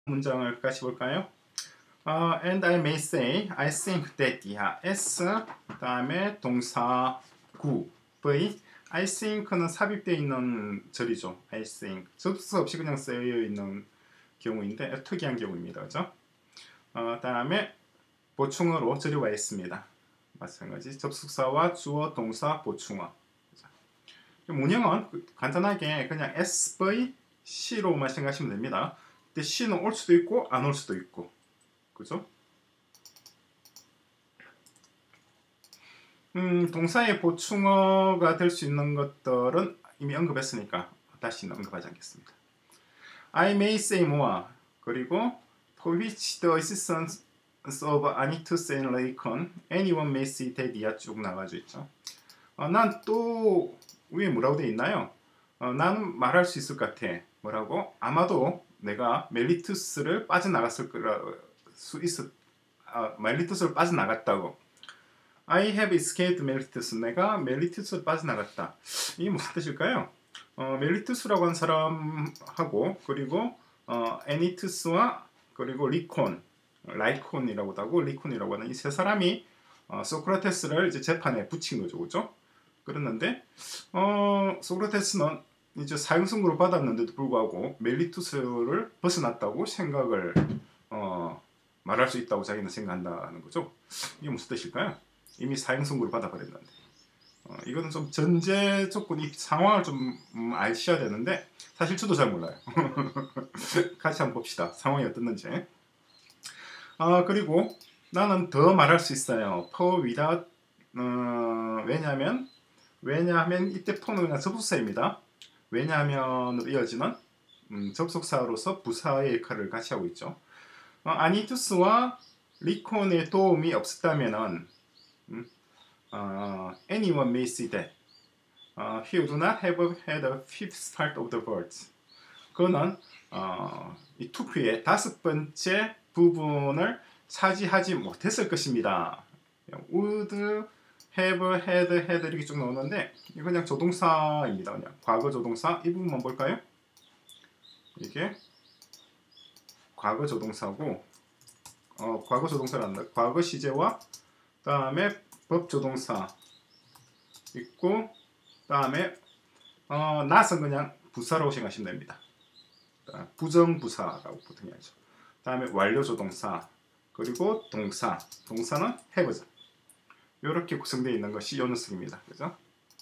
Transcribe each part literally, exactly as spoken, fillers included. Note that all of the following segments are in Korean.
문장을 같이 볼까요? Uh, and I may say, I think that yeah, S 다음에 동사 구 V. I think는 삽입되어 있는 절이죠. I think 접수 없이 그냥 쓰여 있는 경우인데 특이한 경우입니다. 그죠? 어, 다음에 보충어로 절이 와 있습니다. 마찬가지 접속사와 주어, 동사, 보충어. 문형은 간단하게 그냥 에스 브이 씨로만 생각하시면 됩니다. 근데 C는 올 수도 있고 안 올 수도 있고, 그죠? 음, 동사의 보충어가 될 수 있는 것들은 이미 언급했으니까 다시는 언급하지 않겠습니다. I may say more. 그리고 for which the assistance of Anytus and Lacon, anyone may see that 이하 쭉 나가져 있죠. 어, 난 또 위에 뭐라고 되어 있나요? 어, 나는 말할 수 있을 것 같아. 뭐라고? 아마도 내가 멜리투스를 빠져나갔을 거라 수 있었. 아, 멜리투스를 빠져나갔다고. I have escaped 멜리투스. 내가 멜리투스를 빠져나갔다. 이게 무슨 뜻일까요? 어, 멜리투스라고 하는 사람하고 그리고 어, 애니투스와 그리고 리콘, 라이콘이라고도 하고 리콘이라고 하는 이 세 사람이 어, 소크라테스를 이제 재판에 붙인 거죠, 그죠? 그랬는데 어, 소크라테스는 이제 사형선고를 받았는데도 불구하고 멜리투스를 벗어났다고 생각을 어, 말할 수 있다고 자기는 생각한다는 거죠. 이게 무슨 뜻일까요? 이미 사형선고를 받아버렸는데 어, 이거는 좀 전제 조건, 이 상황을 좀 음, 아셔야 되는데 사실 저도 잘 몰라요. 같이 한번 봅시다. 상황이 어떻는지. 아, 그리고 나는 더 말할 수 있어요. for without 어, 왜냐하면 왜냐하면 이때 for는 그냥 접속사입니다. 왜냐하면 이어지는 음, 접속사로서 부사의 역할을 같이 하고 있죠. 어, 아니투스와 리콘의 도움이 없었다면은 음, 어, anyone may see that uh, he would not have had a fifth part of the words. 그는 어, 이 투표의 다섯 번째 부분을 차지하지 못했을 것입니다. would have had had 이렇게 쭉 나오는데 이거 그냥 조동사입니다. 그냥 과거 조동사. 이 부분만 볼까요? 이게 과거 조동사고 어, 과거 조동사란다. 과거 시제와 다음에 법 조동사 있고 다음에 어, not은 그냥 부사라고 생각하시면 됩니다. 부정부사라고 보통 하죠. 다음에 완료 조동사 그리고 동사. 동사는 have죠. 이렇게 구성되어 있는 것이 요 녀석입니다. 그죠?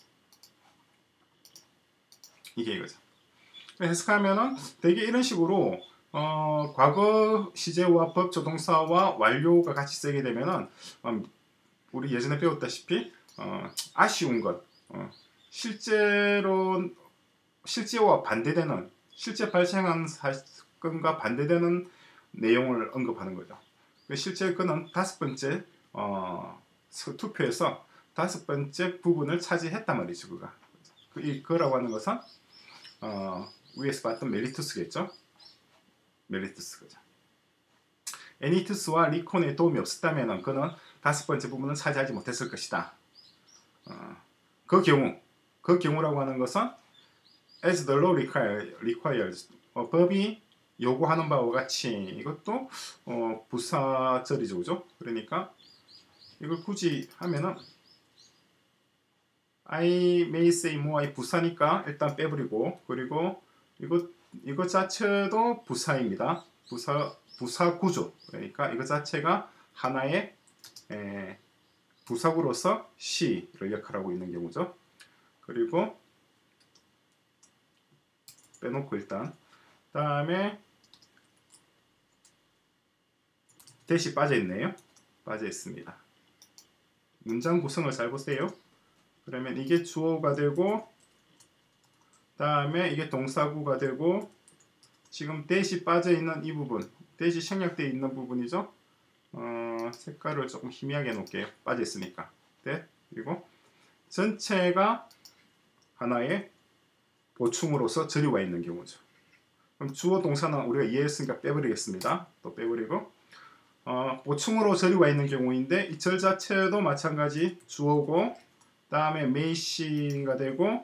이게 이거죠. 해석하면은 되게 이런 식으로 어, 과거 시제와 법 조동사와 완료가 같이 쓰게 되면은 음, 우리 예전에 배웠다시피 어, 아쉬운 것, 어, 실제로 실제와 반대되는 실제 발생한 사건과 반대되는 내용을 언급하는 거죠. 실제 그는 다섯 번째 어, 투표에서 다섯 번째 부분을 차지했단 말이죠. 그가 이 그라고 하는 것은 어, 위에서 봤던 멜리투스겠죠. 멜리투스 거죠. 애니투스와 리콘의 도움이 없었다면 그는 다섯 번째 부분을 차지하지 못했을 것이다. 어, 그 경우, 그 경우라고 하는 것은 as the law require, requires 어, 법이 요구하는 바와 같이 이것도 어, 부사절이죠, 그죠? 그러니까 이걸 굳이 하면은 I may say more 부사니까 일단 빼버리고 그리고 이것 이것 자체도 부사입니다. 부사 부사 구조. 그러니까 이것 자체가 하나의 에, 부사구로서 she를 역할하고 있는 경우죠. 그리고 빼놓고 일단 다음에 대시 빠져 있네요. 빠져 있습니다. 문장 구성을 잘 보세요. 그러면 이게 주어가 되고 다음에 이게 동사구가 되고 지금 대시 빠져 있는 이 부분, 대시 생략되어 있는 부분이죠. 어, 색깔을 조금 희미하게 해놓을게요. 빠져 있으니까. 네. 그리고 전체가 하나의 보충으로서 절이 와 있는 경우죠. 그럼 주어 동사는 우리가 이해했으니까 빼버리겠습니다. 또 빼버리고 어, 보충으로 절이 와 있는 경우인데 이 절 자체도 마찬가지 주어고 다음에 may씨가 되고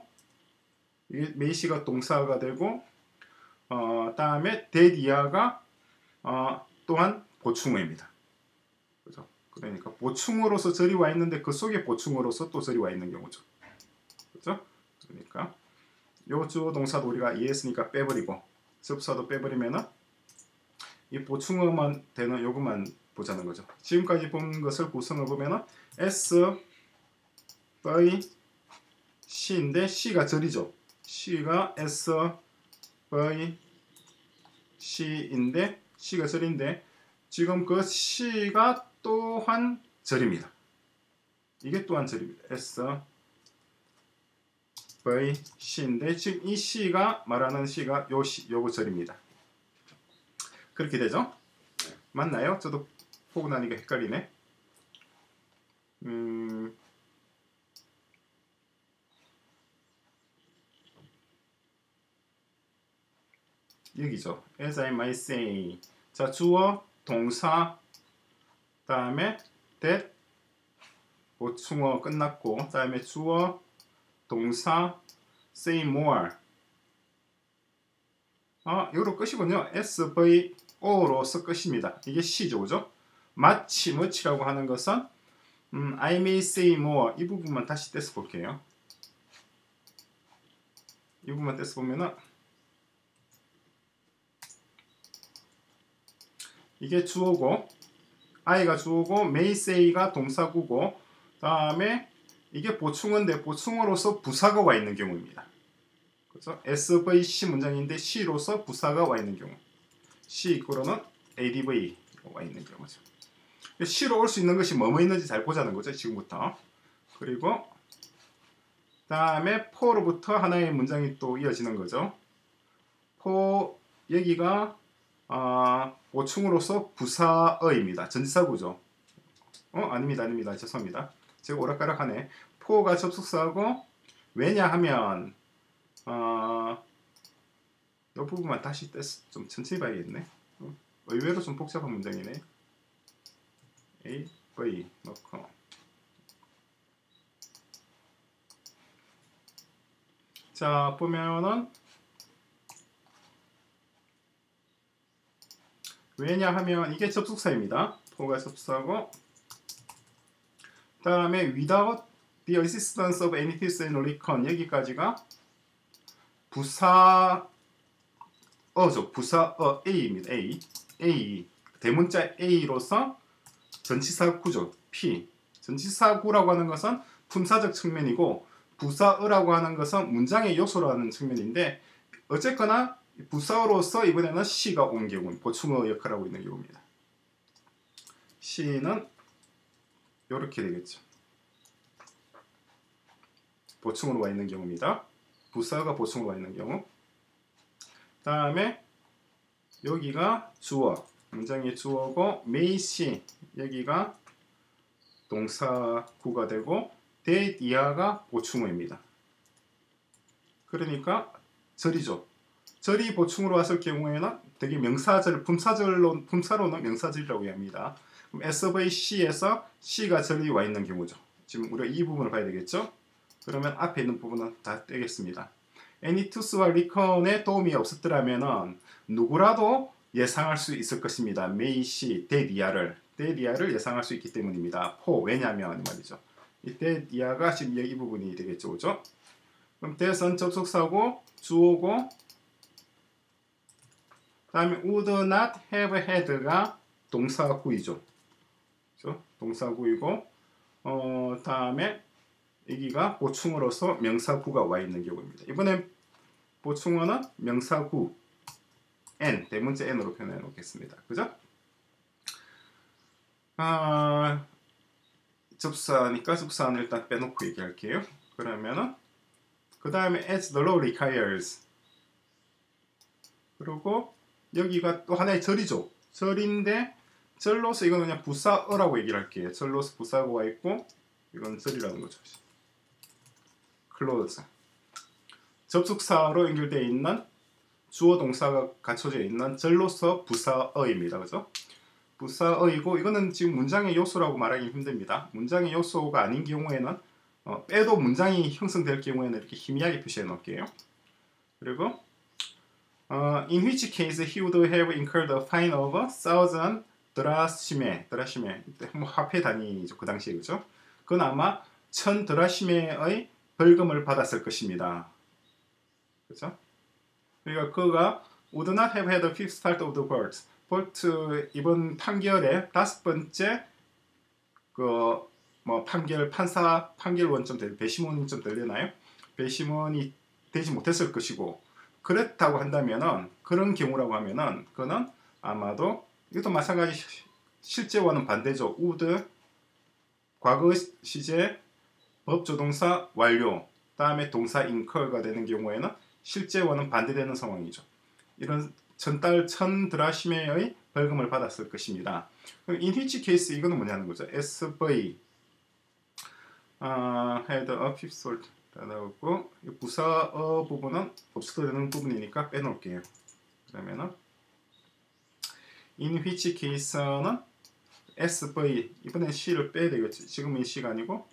이게 may씨가 동사가 되고 어, 다음에 that 이하가 어, 또한 보충어입니다. 그죠? 그러니까 보충어로서 절이 와 있는데 그 속에 보충어로서 또 절이 와 있는 경우죠. 그죠? 그러니까 요 주어 동사도 우리가 이해했으니까 빼버리고 접사도 빼버리면은 이 보충어만 되는 요것만 보자는 거죠. 지금까지 본 것을 구성을 보면은 S, by, C인데 C가 절이죠. C가 S, by, C인데 C가 절인데 지금 그 C가 또한 절입니다. 이게 또한 절입니다. S, by, C인데 지금 이 C가 말하는 C가 요 시, 요거 절입니다. 그렇게 되죠? 맞나요? 저도 보고 나니까 헷갈리네. 음, 여기죠. As I might say. 자, 주어, 동사, 다음에 that, 보충어 끝났고, 다음에 주어, 동사, say more. 아, 이거로 끝이군요. S, V, O로서 끝입니다. 이게 C죠, 그죠? 마치, much라고 하는 것은 음, I may say more. 이 부분만 다시 떼서 볼게요. 이 부분만 떼서 보면은 이게 주어고 I가 주어고 may say가 동사구고 다음에 이게 보충어인데 보충어로서 부사가 와 있는 경우입니다. 그래서 S, V, C 문장인데 C로서 부사가 와 있는 경우 C 이코로는 A D V 와 있는 경우죠. C로 올 수 있는 것이 뭐뭐 있는지 잘 보자는 거죠. 지금부터. 그리고 다음에 for로부터 하나의 문장이 또 이어지는 거죠. for 여기가 어, 보충으로서 부사어입니다. 전치사구죠. 어? 아닙니다. 아닙니다. 죄송합니다. 제가 오락가락하네. for가 접속사고 왜냐하면 어, 이 부분만 다시 떼서 좀 천천히 봐야겠네. 어, 의외로 좀 복잡한 문장이네. A, V 넣고 자 보면은 왜냐하면 이게 접속사입니다. for가 접속사고 다음에 without the assistance of anything and recon 여기까지가 부사어죠. 부사어 A입니다. A. A. 대문자 A로서 전치사구죠. P. 전치사구라고 하는 것은 품사적 측면이고 부사어라고 하는 것은 문장의 요소라는 측면인데 어쨌거나 부사어로서 이번에는 C가 온 경우 보충어 역할을 하고 있는 경우입니다. C는 이렇게 되겠죠. 보충으로 와 있는 경우입니다. 부사가 보충으로 와 있는 경우. 다음에 여기가 주어, 문장의 주어고 may C 여기가 동사구가 되고 that 이하가 보충어입니다. 그러니까 절이죠. 절이 보충으로 왔을 경우에는 되게 명사절, 품사절로, 품사로는 명사절이라고 합니다. 그럼 S, V, C에서 C가 절이 와 있는 경우죠. 지금 우리가 이 부분을 봐야 되겠죠. 그러면 앞에 있는 부분은 다 떼겠습니다. 애니투스와 리컨의 도움이 없었더라면 누구라도 예상할 수 있을 것입니다. may C, that 이하를 that 이하를 예상할 수 있기 때문입니다. for 왜냐하면 말이죠. 이 that 이하가 지금 이 부분이 되겠죠, 그죠? 그럼 that은 접속사고 주어고 다음에 would not have had가 동사구이죠. 그죠? 동사구이고 어, 다음에 여기가 보충어로서 명사구가 와 있는 경우입니다. 이번엔 보충어는 명사구 N, 대문자 N으로 표현해 놓겠습니다. 그죠? 아, 접사니까 접사는 일단 빼놓고 얘기할게요. 그러면은 그 다음에 as the law requires 그리고 여기가 또 하나의 절이죠. 절인데 절로서 이거는 그냥 부사어라고 얘기를 할게요. 절로서 부사가 와 있고 이건 절이라는 거죠. close 접속사로 연결되어 있는 주어 동사가 갖춰져 있는 절로서 부사어입니다. 그죠? 부사어이고 이거는 지금 문장의 요소라고 말하기 힘듭니다. 문장의 요소가 아닌 경우에는 어, 빼도 문장이 형성될 경우에는 이렇게 희미하게 표시해 놓을게요. 그리고 어, in which case he would have incurred a fine of a thousand 드라시메, 드라시메, 뭐 화폐 단위죠 그 당시에 그죠? 그건 아마 천 드라시메의 벌금을 받았을 것입니다. 그죠? 그러니까 그가 would not have had a fifth part of the verdict. 볼트 이번 판결의 다섯 번째 그 뭐 판결 판사 판결 원점 될 배심원이 좀 되려나요? 배심원이 되지 못했을 것이고 그렇다고 한다면은 그런 경우라고 하면은 그는 아마도 이것도 마찬가지 실제와는 반대죠. would 과거 시제 법조동사 완료 다음에 동사 incur가 되는 경우에는 실제와는 반대되는 상황이죠. 이런 천달 천 드라시메의 벌금을 받았을 것입니다. in which case 이거는 뭐냐는 거죠. 에스브이 어, had a fifth sort 다 나오고 부사어 부분은 없어도 되는 부분이니까 빼놓을게요. 그러면은 in which case는 에스브이 이번엔 C를 빼야 되겠지. 지금은 C가 아니고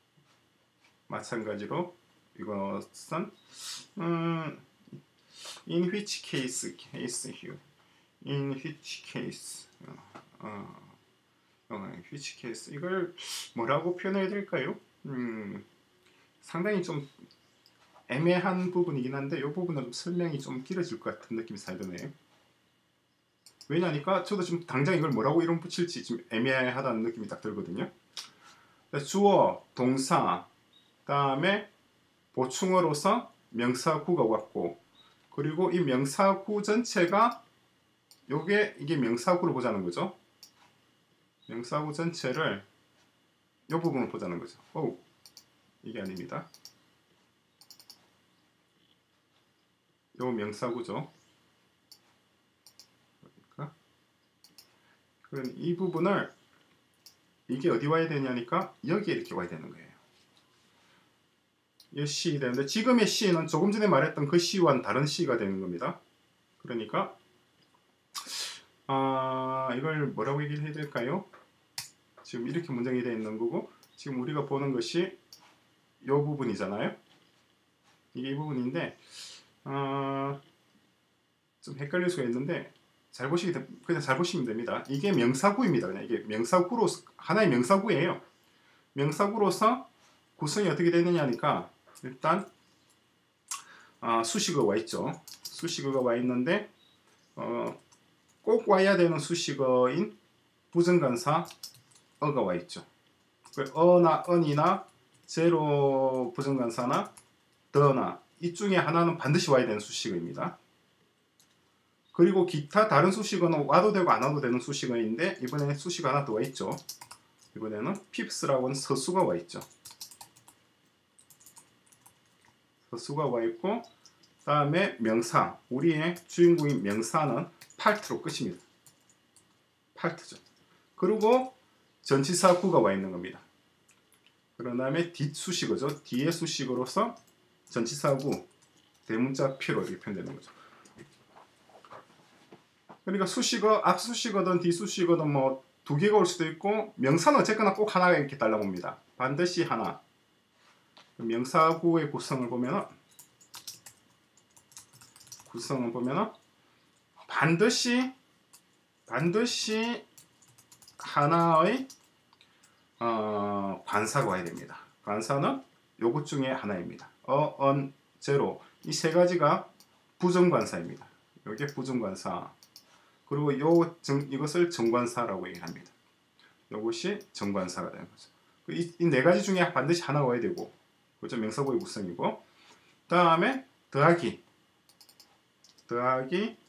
마찬가지로 이것은 음, in which case case here in which case 어, 어, which case 이걸 뭐라고 표현해야 될까요? 음, 상당히 좀 애매한 부분이긴 한데 이 부분은 설명이 좀 길어질 것 같은 느낌이 살드네요. 왜냐니까 저도 지금 당장 이걸 뭐라고 이름 붙일지 좀 애매하다는 느낌이 딱 들거든요. 주어, 동사, 다음에 보충어로서 명사구가 왔고 그리고 이 명사구 전체가 요게 이게 명사구를 보자는 거죠. 명사구 전체를 이 부분을 보자는 거죠. 오, 이게 아닙니다. 요 명사구죠. 그러니까 그럼 이 부분을 이게 어디 와야 되냐니까 여기에 이렇게 와야 되는 거예요. 이 C 되는데 지금의 C는 조금 전에 말했던 그 C와는 다른 C가 되는 겁니다. 그러니까 아 이걸 뭐라고 얘기를 해야 될까요? 지금 이렇게 문장이 되어 있는 거고 지금 우리가 보는 것이 이 부분이잖아요. 이게 이 부분인데 어, 좀 헷갈릴 수가 있는데 잘 보시게 되, 그냥 잘 보시면 됩니다. 이게 명사구입니다. 그냥 이게 명사구로 하나의 명사구예요. 명사구로서 구성이 어떻게 되느냐니까 일단 어, 수식어가 와 있죠. 수식어가 와 있는데 어, 꼭 와야 되는 수식어인 부정관사 어가 와 있죠. 어나 언이나 제로 부정관사나 더나 이 중에 하나는 반드시 와야 되는 수식어입니다. 그리고 기타 다른 수식어는 와도 되고 안 와도 되는 수식어인데 이번에는 수식어 하나 더 와 있죠. 이번에는 핍스라고 하는 서수가 와 있죠. 서수가 와 있고 다음에 명사 우리의 주인공인 명사는 파트로 끝입니다. 파트죠. 그리고 전치사구가 와 있는 겁니다. 그런 다음에 뒷수식어죠. 뒤의 수식어로서 전치사구 대문자 피로 이렇게 표현되는 거죠. 그러니까 수식어 앞수식어든 뒷수식어든 뭐 두 개가 올 수도 있고 명사는 어쨌거나 꼭 하나가 이렇게 달라봅니다. 반드시 하나. 명사구의 구성을 보면은 구성을 보면은 반드시 반드시 하나의 어, 관사가 와야 됩니다. 관사는 요것 중에 하나입니다. 어, 언, 제로 이 세 가지가 부정관사입니다. 이게 부정관사. 그리고 요 정, 이것을 정관사라고 얘기합니다. 이것이 정관사가 되는 거죠. 이 네 가지 중에 반드시 하나가 와야 되고, 그죠? 명사구의 구성이고, 다음에 더하기, 더하기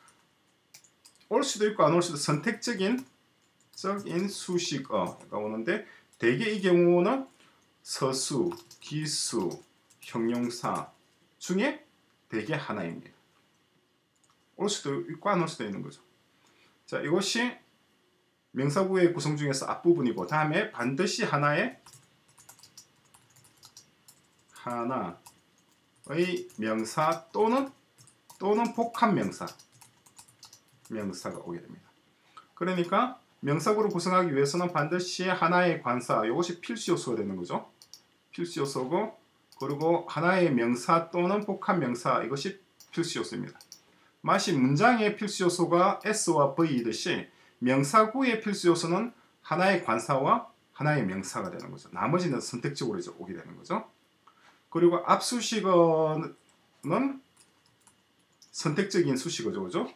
올 수도 있고 안 올 수도 선택적인 적인 수식어가 오는데 대개 이 경우는 서수, 기수, 형용사 중에 대개 하나입니다. 올 수도 있고 안 올 수도 있는 거죠. 자, 이것이 명사구의 구성 중에서 앞부분이고 다음에 반드시 하나의 하나의 명사 또는 또는 복합명사 명사가 오게 됩니다. 그러니까 명사구를 구성하기 위해서는 반드시 하나의 관사 이것이 필수 요소가 되는 거죠. 필수 요소고 그리고 하나의 명사 또는 복합명사 이것이 필수 요소입니다. 마치 문장의 필수 요소가 S와 V이듯이 명사구의 필수 요소는 하나의 관사와 하나의 명사가 되는 거죠. 나머지는 선택적으로 이제 오게 되는 거죠. 그리고 압수식어는 선택적인 수식어죠, 그죠?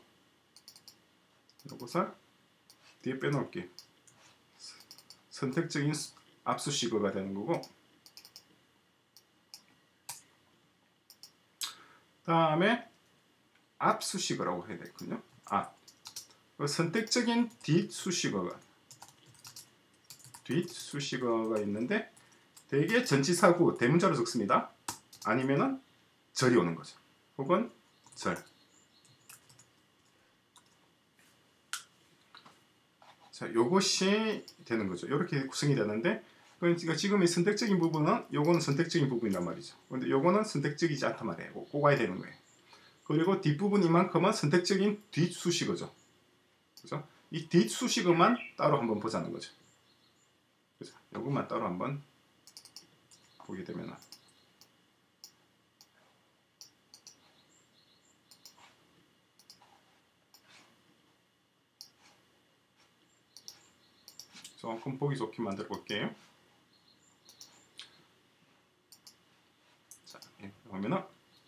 이것을 뒤에 빼놓을게요. 선택적인 압수식어가 되는 거고, 다음에 앞수식어라고 해야 되거든요. 앞. 선택적인 뒷수식어가 뒷수식어가 있는데 대개 전치사구 대문자로 적습니다. 아니면은 절이 오는 거죠. 혹은 절. 자, 요것이 되는 거죠. 이렇게 구성이 되는데, 그러니까 지금 이 선택적인 부분은 요거는 선택적인 부분이란 말이죠. 근데 요거는 선택적이지 않단 말이에요. 꼭 와야 되는 거예요. 그리고 뒷부분 이만큼은 선택적인 뒷수식어죠. 그죠? 이 뒷수식어만 따로 한번 보자는 거죠. 그죠? 요것만 따로 한번 보게 되면은 조금 보기 좋게 만들어 볼게요. 자, 보면은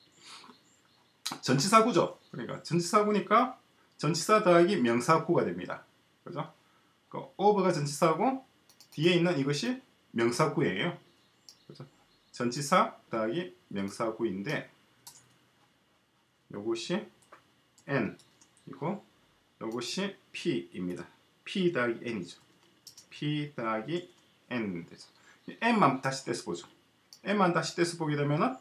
전치사구죠. 그러니까 전치사구니까 전치사 더하기 명사구가 됩니다. 그죠? 그 over가 전치사고 뒤에 있는 이것이 명사구예요. 그죠? 전치사 더하기 명사구인데 요것이 n 이고 요것이 p입니다. p 더하기 n이죠. p 더하기 n 되죠. n만 다시 떼서 보죠. n만 다시 떼서 보게 되면은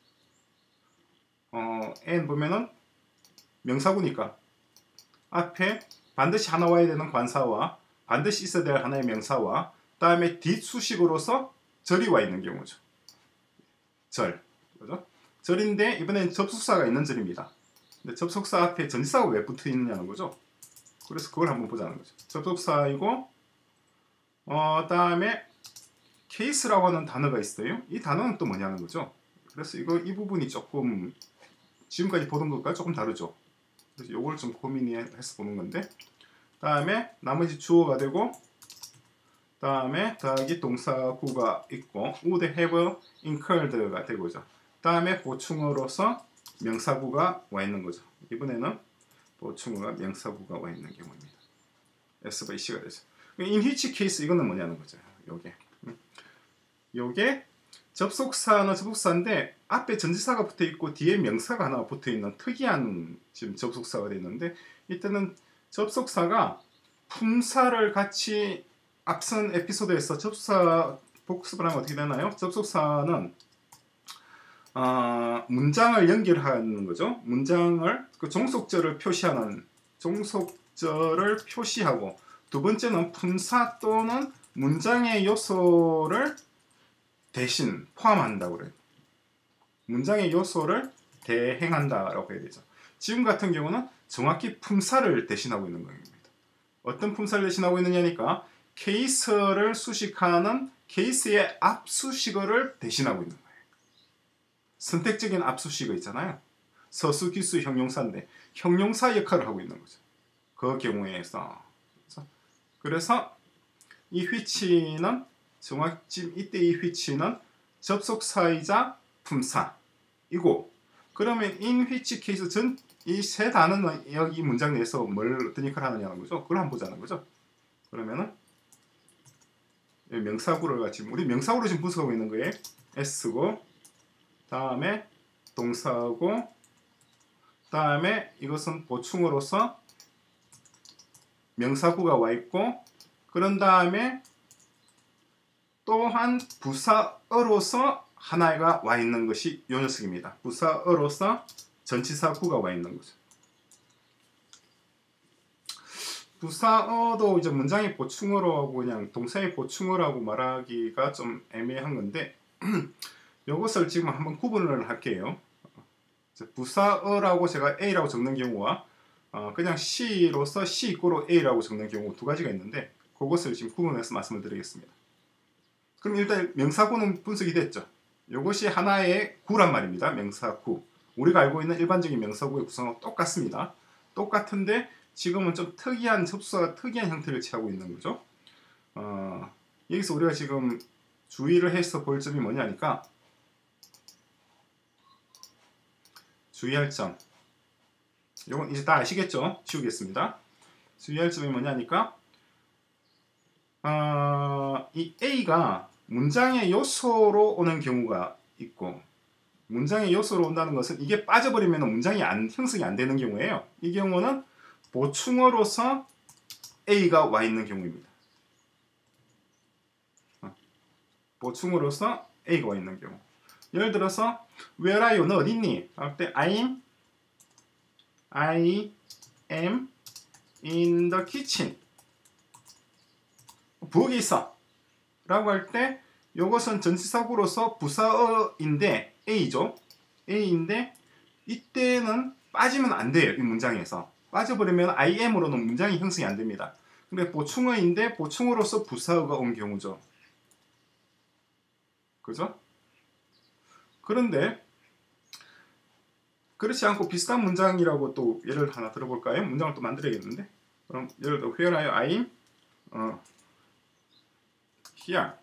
어, n 보면은 명사구니까 앞에 반드시 하나 와야 되는 관사와 반드시 있어야 될 하나의 명사와 다음에 뒷수식으로서 절이 와 있는 경우죠. 절. 그죠? 절인데 이번엔 접속사가 있는 절입니다. 근데 접속사 앞에 전치사가 왜 붙어 있느냐는 거죠. 그래서 그걸 한번 보자는 거죠. 접속사이고 어, 다음에 케이스라고 하는 단어가 있어요. 이 단어는 또 뭐냐는 거죠. 그래서 이거 이 부분이 조금 지금까지 보던 것과 조금 다르죠. 그래서 이걸 좀 고민해서 보는 건데, 다음에 나머지 주어가 되고, 다음에 더하기 동사구가 있고, would have incurred가 되고죠. 다음에 보충어로서 명사구가 와 있는 거죠. 이번에는 보충어가 명사구가 와 있는 경우입니다. 에스브이씨가 되죠. in which case 이거는 뭐냐는 거죠. 요게. 요게 접속사는 접속사인데 앞에 전치사가 붙어 있고 뒤에 명사가 하나 붙어 있는 특이한 지금 접속사가 되어 있는데, 이때는 접속사가 품사를 같이 앞선 에피소드에서 접속사 복습을 하면 어떻게 되나요? 접속사는 어, 문장을 연결하는 거죠. 문장을 그 종속절을 표시하는 종속절을 표시하고, 두 번째는 품사 또는 문장의 요소를 대신 포함한다고 그래요. 문장의 요소를 대행한다라고 해야 되죠. 지금 같은 경우는 정확히 품사를 대신하고 있는 겁니다. 어떤 품사를 대신하고 있느냐니까 케이스를 수식하는 케이스의 앞수식어를 대신하고 있는 거예요. 선택적인 앞수식어 있잖아요. 서수, 기수, 형용사인데 형용사 역할을 하고 있는 거죠. 그 경우에서 그래서 이 which는 정확히 이때 이 which는 접속사이자 품사이고, 그러면 in which case 전 이 세 단어는 여기 문장 내에서 뭘 어떤 역할을 하느냐는 거죠. 그걸 한번 보자는 거죠. 그러면은 명사구를 지금 우리 명사구로 지금 분석하고 있는 거예요. S고 다음에 동사고 다음에 이것은 보충어로서 명사구가 와 있고, 그런 다음에 또한 부사어로서 하나가 와 있는 것이 이 녀석입니다. 부사어로서 전치사구가 와 있는 거죠. 부사어도 이제 문장의 보충어라고 그냥 동사의 보충어라고 말하기가 좀 애매한 건데 이것을 지금 한번 구분을 할게요. 부사어라고 제가 A라고 적는 경우와 어 그냥 C로서 C 이꼬로 A라고 적는 경우 두 가지가 있는데, 그것을 지금 구분해서 말씀을 드리겠습니다. 그럼 일단 명사구는 분석이 됐죠. 이것이 하나의 구란 말입니다. 명사구. 우리가 알고 있는 일반적인 명사구의 구성하고 똑같습니다. 똑같은데 지금은 좀 특이한 접수가 특이한 형태를 취하고 있는 거죠. 어, 여기서 우리가 지금 주의를 해서 볼 점이 뭐냐니까 주의할 점. 이건 이제 다 아시겠죠? 지우겠습니다. 주의할 점이 뭐냐니까 어, 이 A가 문장의 요소로 오는 경우가 있고 문장의 요소로 온다는 것은 이게 빠져버리면 문장이 안, 형성이 안 되는 경우예요. 이 경우는 보충어로서 A가 와 있는 경우입니다. 보충어로서 A가 와 있는 경우. 예를 들어서 Where are you? 너 어디 있니? 할 때 I'm I am in the kitchen. 부엌에 있어. 라고 할 때 이것은 전치사구로서 부사어인데 A죠. A인데 이때는 빠지면 안 돼요. 이 문장에서. 빠져버리면 I am으로는 문장이 형성이 안 됩니다. 근데 보충어인데 보충어로서 부사어가 온 경우죠. 그죠? 그런데 그렇지 않고 비슷한 문장이라고 또 예를 하나 들어볼까요? 문장을 또 만들어야겠는데. 그럼 예를 들어 Where are you? I'm 어, here.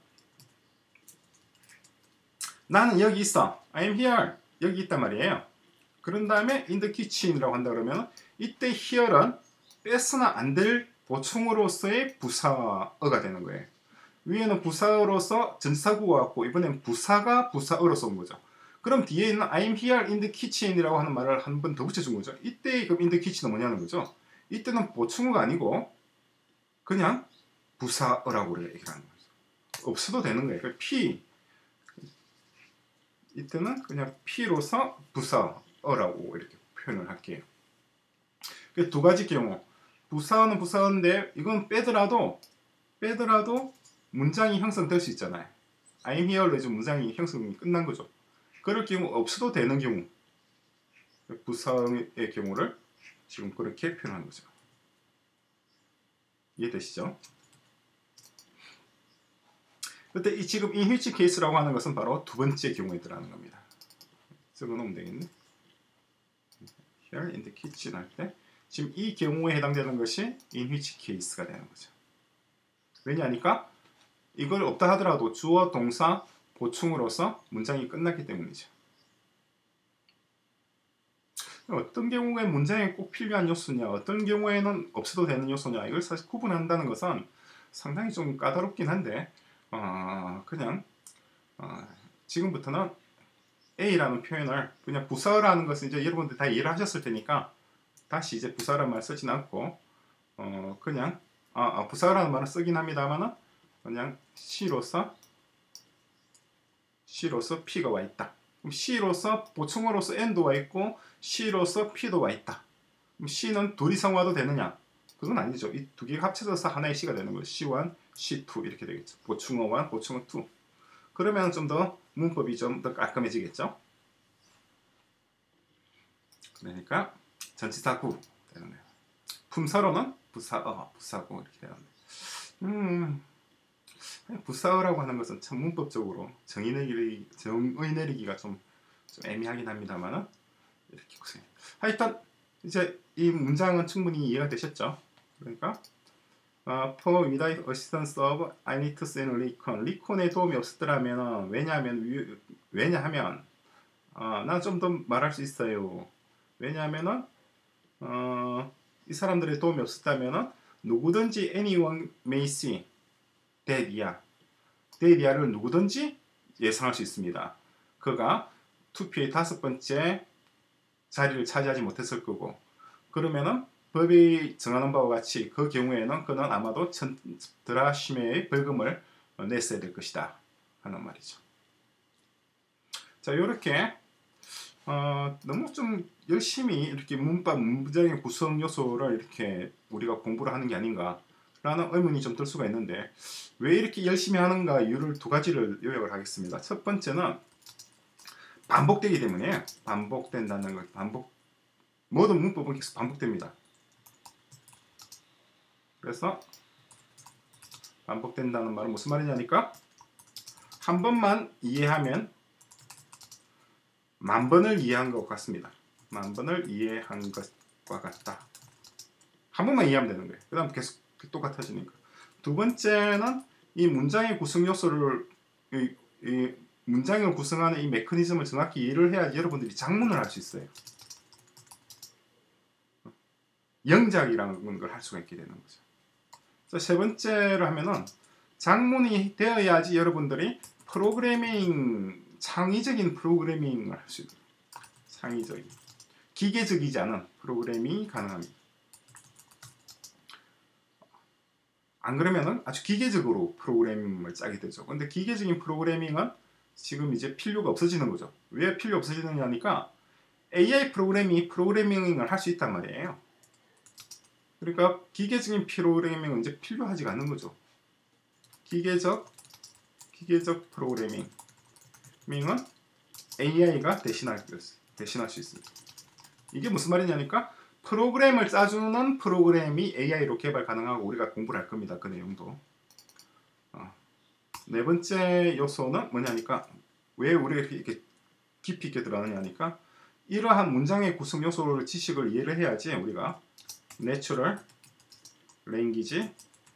나는 여기 있어. I'm here. 여기 있단 말이에요. 그런 다음에 in the kitchen이라고 한다 그러면 이때 here는 빼서는 안 될 보충으로서의 부사어가 되는 거예요. 위에는 부사어로서 전치사구가 왔고 이번엔 부사가 부사어로서 온 거죠. 그럼 뒤에 있는 I'm here in the kitchen이라고 하는 말을 한 번 더 붙여준 거죠. 이때 그럼 in the kitchen은 뭐냐는 거죠. 이때는 보충어가 아니고 그냥 부사어라고 우리가 얘기를 하는 거죠. 없어도 되는 거예요. 그러니까 P 이때는 그냥 P로서 부사어라고 이렇게 표현을 할게요. 그 두 가지 경우 부사어는 부사어인데 이건 빼더라도 빼더라도 문장이 형성될 수 있잖아요. I'm here로 해서 문장이 형성이 끝난 거죠. 그럴 경우 없어도 되는 경우 부사의 경우를 지금 그렇게 표현하는 거죠. 이해되시죠? 그때 이 지금 in which case라고 하는 것은 바로 두 번째 경우에 들어가는 겁니다. 적어놓으면 되겠네. Here in the kitchen 할 때 지금 이 경우에 해당되는 것이 in which case가 되는 거죠. 왜냐하니까 이걸 없다 하더라도 주어, 동사, 보충으로서 문장이 끝났기 때문이죠. 어떤 경우에 문장에 꼭 필요한 요소냐, 어떤 경우에는 없어도 되는 요소냐, 이걸 사실 구분한다는 것은 상당히 좀 까다롭긴 한데 어, 그냥 어, 지금부터는 A라는 표현을 그냥 부사라는 것은 이제 여러분들 다 이해를 하셨을 테니까 다시 이제 부사라는 말 쓰진 않고 어, 그냥 아, 아, 부사라는 말을 쓰긴 합니다만은 그냥 C로서 C로서 P가 와 있다. 그럼 C로서 보충어로서 N도 와 있고 C로서 P도 와 있다. 그럼 C는 둘 이상 와도 되느냐? 그건 아니죠. 이 두 개가 합쳐져서 하나의 C가 되는 거예요. 씨 원, 씨 투 이렇게 되겠죠. 보충어 일, 보충어 이. 그러면 좀 더 문법이 좀 더 깔끔해지겠죠. 그러니까 전치사구 되는 거예요. 품사로는 부사어, 부사구 이렇게 되는데 음, 부사어라고 하는 것은 참 문법적으로 정의 내리기, 정의 내리기가 좀, 좀 애매하긴 합니다만은 이렇게 구성해요. 하여튼 이제 이 문장은 충분히 이해가 되셨죠? 그러니까 어, for without assistance of I need to send recon. 리콘의 도움이 없었더라면 왜냐하면 왜냐하면 어, 난 좀 더 말할 수 있어요. 왜냐하면은 어, 이 사람들의 도움이 없었다면은 누구든지 anyone may see 데디아 데디아를 누구든지 예상할 수 있습니다. 그가 투표의 다섯 번째 자리를 차지하지 못했을 거고 그러면은 법이 정하는 바와 같이 그 경우에는 그는 아마도 천 드라시메의 벌금을 냈어야 될 것이다 하는 말이죠. 자, 이렇게 어, 너무 좀 열심히 이렇게 문법, 문장의 구성 요소를 이렇게 우리가 공부를 하는 게 아닌가 라는 의문이 좀 들 수가 있는데 왜 이렇게 열심히 하는가 이유를 두 가지를 요약을 하겠습니다. 첫 번째는 반복되기 때문에 반복된다는 것, 반복 모든 문법은 계속 반복됩니다. 그래서 반복된다는 말은 무슨 말이냐니까 한 번만 이해하면 만 번을 이해한 것 같습니다. 만 번을 이해한 것과 같다. 한 번만 이해하면 되는 거예요. 그 다음 계속 똑같아지니까. 두 번째는 이 문장의 구성 요소를 이, 이 문장을 구성하는 이 메커니즘을 정확히 이해를 해야지 여러분들이 작문을 할 수 있어요. 영작이라는 걸 할 수가 있게 되는 거죠. 그래서 세 번째로 하면은 작문이 되어야지 여러분들이 프로그래밍, 창의적인 프로그래밍을 할 수 있도록, 창의적인, 기계적이지 않은 프로그래밍이 가능합니다. 안 그러면은 아주 기계적으로 프로그래밍을 짜게 되죠. 근데 기계적인 프로그래밍은 지금 이제 필요가 없어지는 거죠. 왜 필요 없어지느냐니까 에이아이 프로그래밍이 프로그래밍을 할 수 있단 말이에요. 그러니까 기계적인 프로그래밍은 이제 필요하지가 않는 거죠. 기계적 기계적 프로그래밍은 에이아이가 대신할, 대신할 수 있습니다. 이게 무슨 말이냐니까 프로그램을 짜주는 프로그램이 에이아이로 개발 가능하고 우리가 공부를 할 겁니다. 그 내용도. 어. 네 번째 요소는 뭐냐니까 왜 우리가 이렇게 깊이 있게 들어가느냐니까 이러한 문장의 구성 요소를 지식을 이해를 해야지 우리가 Natural Language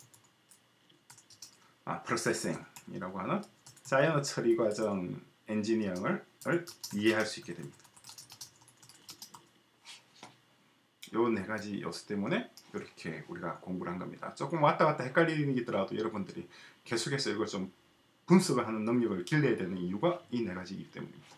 아, Processing이라고 하는 자연어 처리 과정 엔지니어링을 이해할 수 있게 됩니다. 요 네 가지 요소 때문에 이렇게 우리가 공부를 한 겁니다. 조금 왔다 갔다 헷갈리더라도 여러분들이 계속해서 이걸 좀 분석을 하는 능력을 길러야 되는 이유가 이 네 가지이기 때문입니다.